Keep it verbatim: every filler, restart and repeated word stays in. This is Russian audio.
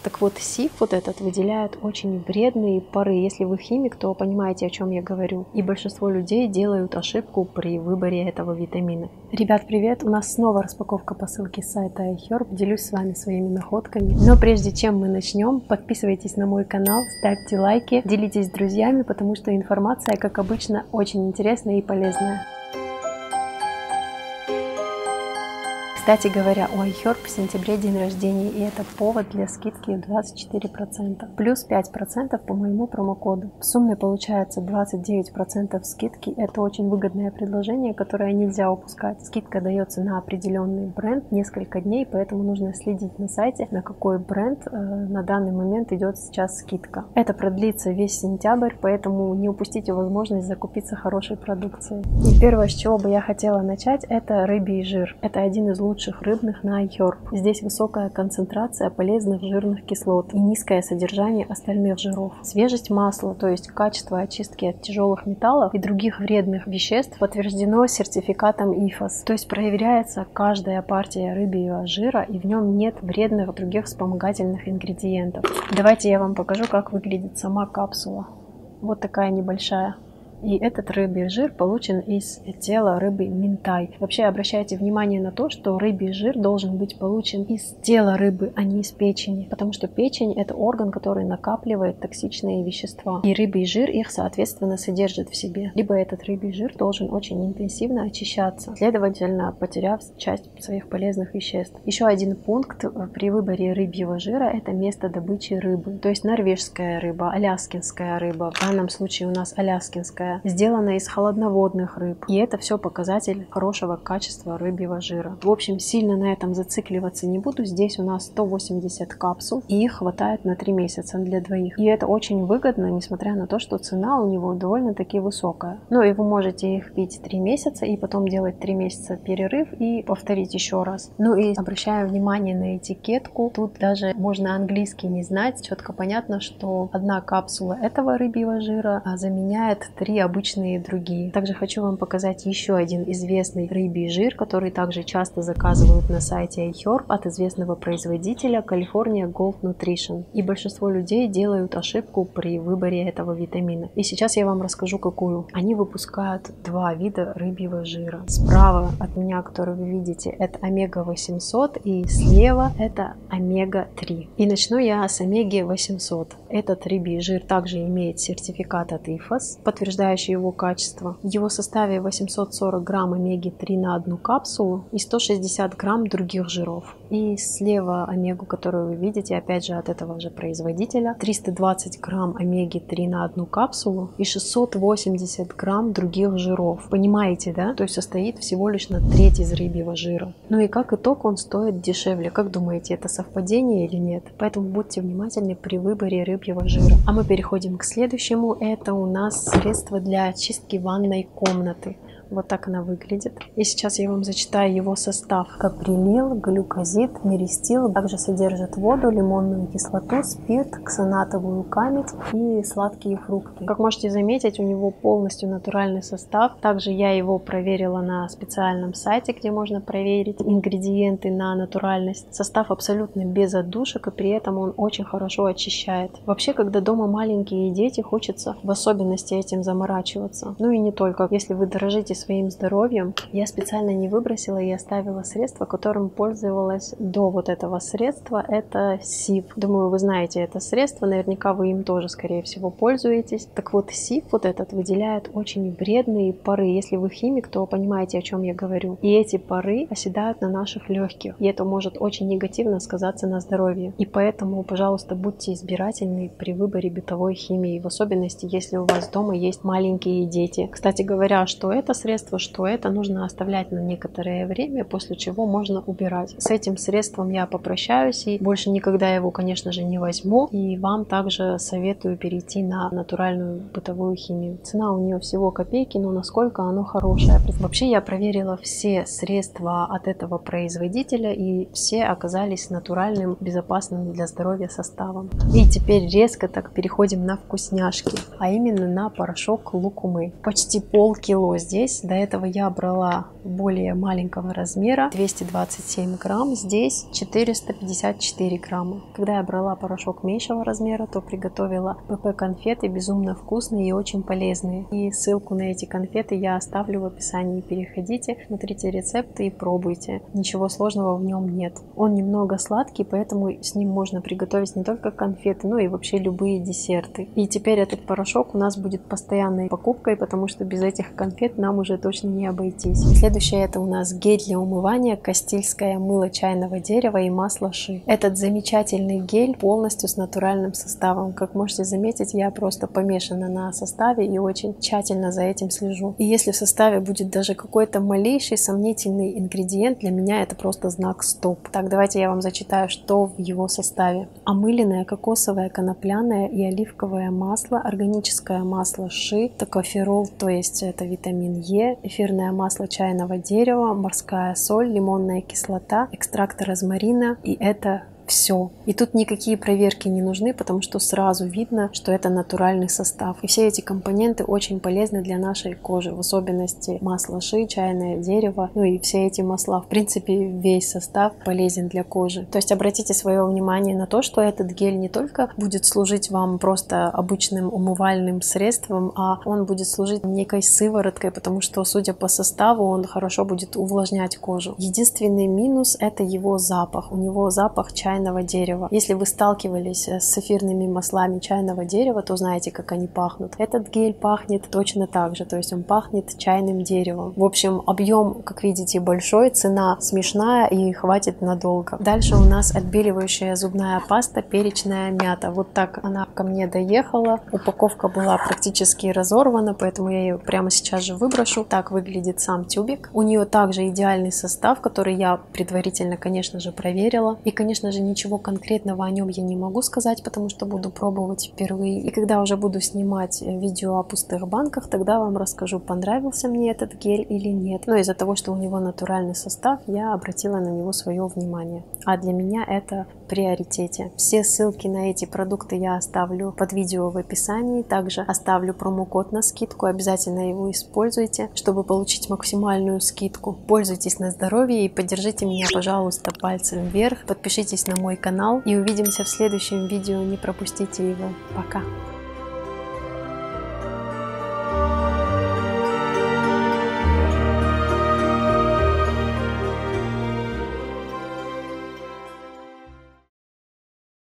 Так вот, сиф вот этот выделяет очень вредные пары. Если вы химик, то понимаете, о чем я говорю. И большинство людей делают ошибку при выборе этого витамина. Ребят, привет! У нас снова распаковка посылки с сайта iHerb. Делюсь с вами своими находками. Но прежде чем мы начнем, подписывайтесь на мой канал, ставьте лайки, делитесь с друзьями, потому что информация, как обычно, очень интересная и полезная. Кстати говоря, у iHerb в сентябре день рождения, и это повод для скидки двадцать четыре процента. Плюс пять процентов по моему промокоду. В сумме получается двадцать девять процентов скидки. Это очень выгодное предложение, которое нельзя упускать. Скидка дается на определенный бренд несколько дней, поэтому нужно следить на сайте, на какой бренд э, на данный момент идет сейчас скидка. Это продлится весь сентябрь, поэтому не упустите возможность закупиться хорошей продукцией. И первое, с чего бы я хотела начать, это рыбий жир. Это один из лучших лучших рыбных на iHerb. Здесь высокая концентрация полезных жирных кислот и низкое содержание остальных жиров. Свежесть масла, то есть качество очистки от тяжелых металлов и других вредных веществ, подтверждено сертификатом ай эф эй эс. То есть проверяется каждая партия рыбьего жира, и в нем нет вредных других вспомогательных ингредиентов. Давайте я вам покажу, как выглядит сама капсула. Вот такая небольшая. И этот рыбий жир получен из тела рыбы минтай. Вообще обращайте внимание на то, что рыбий жир должен быть получен из тела рыбы, а не из печени. Потому что печень – это орган, который накапливает токсичные вещества. И рыбий жир их, соответственно, содержит в себе. Либо этот рыбий жир должен очень интенсивно очищаться, следовательно, потеряв часть своих полезных веществ. Еще один пункт при выборе рыбьего жира – это место добычи рыбы. То есть норвежская рыба, аляскинская рыба. В данном случае у нас аляскинская. Сделана из холодноводных рыб. И это все показатель хорошего качества рыбьего жира. В общем, сильно на этом зацикливаться не буду. Здесь у нас сто восемьдесят капсул, и их хватает на три месяца для двоих. И это очень выгодно, несмотря на то, что цена у него довольно-таки высокая. Но и вы можете их пить три месяца, и потом делать три месяца перерыв и повторить еще раз. Ну и обращаю внимание на этикетку. Тут даже можно английский не знать. Четко понятно, что одна капсула этого рыбьего жира заменяет три обычные другие. Также хочу вам показать еще один известный рыбий жир, который также часто заказывают на сайте iHerb от известного производителя California Gold Nutrition. И большинство людей делают ошибку при выборе этого витамина. И сейчас я вам расскажу, какую. Они выпускают два вида рыбьего жира. Справа от меня, который вы видите, это омега восемьсот, и слева это омега три. И начну я с омеги восемьсот. Этот рыбий жир также имеет сертификат от ай эф эй эс, подтверждающий его качество. В его составе восемьсот сорок грамм омеги три на одну капсулу и сто шестьдесят грамм других жиров. И слева омегу, которую вы видите, опять же от этого же производителя, триста двадцать грамм омеги три на одну капсулу и шестьсот восемьдесят грамм других жиров. Понимаете, да? То есть состоит всего лишь на треть из рыбьего жира. Ну и как итог, он стоит дешевле. Как думаете, это совпадение или нет? Поэтому будьте внимательны при выборе рыбьего жира. А мы переходим к следующему. Это у нас средство для очистки ванной комнаты. Вот так она выглядит. И сейчас я вам зачитаю его состав. Каприлил, глюкозид, миристил. Также содержит воду, лимонную кислоту, спирт, ксанатовую камедь и сладкие фрукты. Как можете заметить, у него полностью натуральный состав. Также я его проверила на специальном сайте, где можно проверить ингредиенты на натуральность. Состав абсолютно без отдушек, и при этом он очень хорошо очищает. Вообще, когда дома маленькие дети, хочется в особенности этим заморачиваться. Ну и не только. Если вы дорожите своим здоровьем, я специально не выбросила и оставила средство, которым пользовалась до вот этого средства. Это сиф. Думаю, вы знаете это средство, наверняка вы им тоже, скорее всего, пользуетесь. Так вот, сиф вот этот выделяет очень вредные пары. Если вы химик, то понимаете, о чем я говорю. И эти пары оседают на наших легких, и это может очень негативно сказаться на здоровье. И поэтому, пожалуйста, будьте избирательны при выборе бытовой химии, в особенности, если у вас дома есть маленькие дети. Кстати говоря, что это средство средство, что это нужно оставлять на некоторое время, после чего можно убирать. С этим средством я попрощаюсь и больше никогда его, конечно же, не возьму. И вам также советую перейти на натуральную бытовую химию. Цена у нее всего копейки, но насколько оно хорошее. Вообще я проверила все средства от этого производителя, и все оказались натуральным, безопасным для здоровья составом. И теперь резко так переходим на вкусняшки, а именно на порошок лукумы. Почти полкило здесь. вес. До этого я брала более маленького размера, двести двадцать семь грамм, здесь четыреста пятьдесят четыре грамма. Когда я брала порошок меньшего размера, то приготовила ПП конфеты, безумно вкусные и очень полезные. И ссылку на эти конфеты я оставлю в описании. Переходите, смотрите рецепты и пробуйте. Ничего сложного в нем нет. Он немного сладкий, поэтому с ним можно приготовить не только конфеты, но и вообще любые десерты. И теперь этот порошок у нас будет постоянной покупкой, потому что без этих конфет нам уже точно не обойтись. Следующее это у нас гель для умывания, Кастильское мыло чайного дерева и масло ши. Этот замечательный гель полностью с натуральным составом. Как можете заметить, я просто помешана на составе и очень тщательно за этим слежу. И если в составе будет даже какой-то малейший сомнительный ингредиент, для меня это просто знак стоп. Так, давайте я вам зачитаю, что в его составе. Омыленное кокосовое, конопляное и оливковое масло, органическое масло ши, токоферол, то есть это витамин Е, эфирное масло чайного дерева, морская соль, лимонная кислота, экстракт розмарина, и это все. И тут никакие проверки не нужны, потому что сразу видно, что это натуральный состав. И все эти компоненты очень полезны для нашей кожи, в особенности масло ши, чайное дерево, ну и все эти масла. В принципе, весь состав полезен для кожи. То есть обратите свое внимание на то, что этот гель не только будет служить вам просто обычным умывальным средством, а он будет служить некой сывороткой, потому что, судя по составу, он хорошо будет увлажнять кожу. Единственный минус — это его запах. У него запах чайного дерева. Если вы сталкивались с эфирными маслами чайного дерева, то знаете, как они пахнут. Этот гель пахнет точно так же, то есть он пахнет чайным деревом. В общем, объем, как видите, большой, цена смешная и хватит надолго. Дальше у нас отбеливающая зубная паста перечная мята. Вот так она ко мне доехала. Упаковка была практически разорвана, поэтому я ее прямо сейчас же выброшу. Так выглядит сам тюбик. У нее также идеальный состав, который я предварительно, конечно же, проверила. И, конечно же, ничего конкретного о нем я не могу сказать, потому что буду пробовать впервые. И когда уже буду снимать видео о пустых банках, тогда вам расскажу, понравился мне этот гель или нет. Но из-за того, что у него натуральный состав, я обратила на него свое внимание. А для меня это в приоритете. Все ссылки на эти продукты я оставлю под видео в описании. Также оставлю промокод на скидку. Обязательно его используйте, чтобы получить максимальную скидку. Пользуйтесь на здоровье и поддержите меня, пожалуйста, пальцем вверх. Подпишитесь на мой канал и увидимся в следующем видео. Не пропустите его. Пока!